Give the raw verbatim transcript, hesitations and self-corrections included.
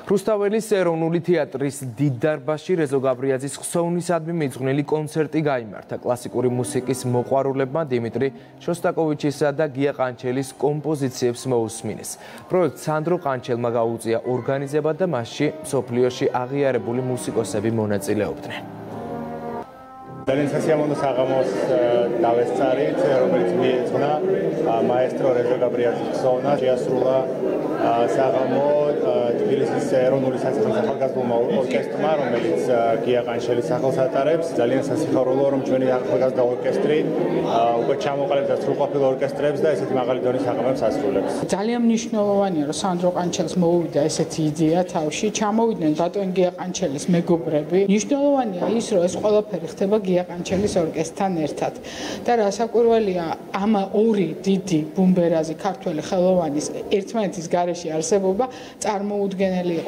რუსთაველის ეროვნული თეატრის დიდ დარბაზში რეზო გაბრიაძის ხსოვნისადმი მიძღვნილი კონცერტი გაიმართა. კლასიკური მუსიკის მოყვარულებმა დიმიტრი შოსტაკოვიჩისა და გია ყანჩელის კომპოზიციებს მოусმინეს. პროექტ სანდრო ყანჩელმა გაუწია ორგანიზება და მასში მსოფლიოში აღიარებული მუსიკოსები მონაწილეობდნენ. ძალიან სასიამოვნო საღამოს დავესწარით, რომელიც მიეძღვნა მაესტრო რეზო გაბრიაძის ხსოვნა, შეასრულა საღამო თბილისის ეროვნული სახალხო ორკესტრმა, რომელიც გია ყანჩელის სახელს ატარებს. ძალიან სასიხარულოა, რომ ჩვენი ახალგაზრდა ორკესტრი უკვე ჩამოყალიბდა სრულყოფილ ორკესტრებს და ესეთი მაღალი დონის საღამოებს ასრულებს. ძალიან მნიშვნელოვანია, რომ სანდრო ყანჩელს მოუვიდა ესეთი იდეა თავში, ჩამოვიდნენ ბატონ გია ყანჩელის მეგობრები. მნიშვნელოვანია ის, რომ ეს ყველაფერი ხდება გია ყანჩელის ორკესტრთან ერთად. და რასაკვირველია, ამ ორი დიდი ბუმბერაზი ქართველი ხელოვანის ერთმანეთის გარეშე არსებობა წარმოუდგენელი